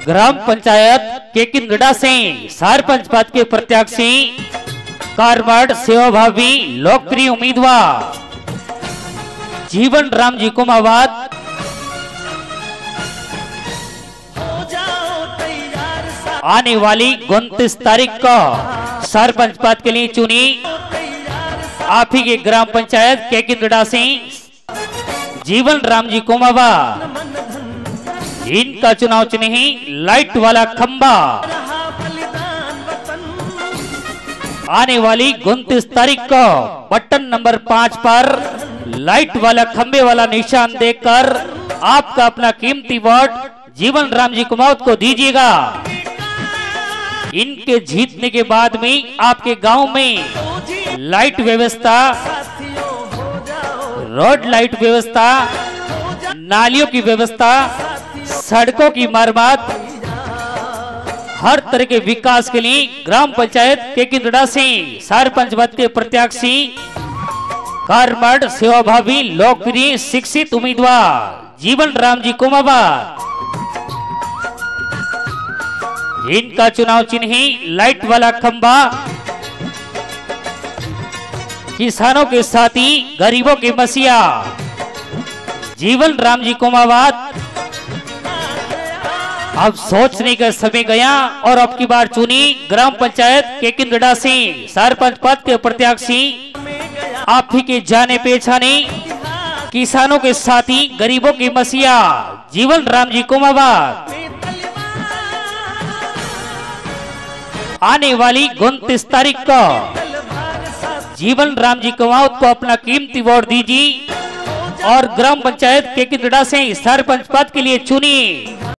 ग्राम पंचायत केकिनगढ़ से सरपंच पद के प्रत्याशी कारवाड़ सेवाभावी लोकप्रिय उम्मीदवार जीवन राम जी कुमावत आने वाली 29 तारीख को सरपंच पद के लिए चुनी आप ही के ग्राम पंचायत केकिनगढ़ से जीवन राम जी कुमावत। इनका चुनाव चिन्ह ही लाइट वाला खंबा आने वाली 29 तारीख को बटन नंबर 5 पर लाइट वाला खंबे वाला निशान देकर आपका अपना कीमती वोट जीवन राम जी कुमावत को दीजिएगा। इनके जीतने के बाद में आपके गांव में लाइट व्यवस्था, रोड लाइट व्यवस्था, नालियों की व्यवस्था, सड़कों की मरम्मत, हर तरह के विकास के लिए ग्राम पंचायत केकिनगढ़ से सरपंच पद के प्रत्याशी कारवाड़ सेवाभावी लोकप्रिय शिक्षित उम्मीदवार जीवन राम जी कुमावत। इनका चुनाव चिन्ह ही लाइट वाला खंबा किसानों के साथी गरीबों के मसीहा जीवन राम जी कुमावत। अब सोचने का समय गया और अब की बार चुनी ग्राम पंचायत केकिनगढ़ से सरपंच पद के प्रत्याशी आप ही के जाने पहचाने किसानों के साथी गरीबों के मसीहा जीवन राम जी कुमावत। आने वाली 29 तारीख को जीवन राम जी कुमावत को अपना कीमती वोट दीजिए और ग्राम पंचायत केकिनगढ़ से सरपंच पद के लिए चुनिए।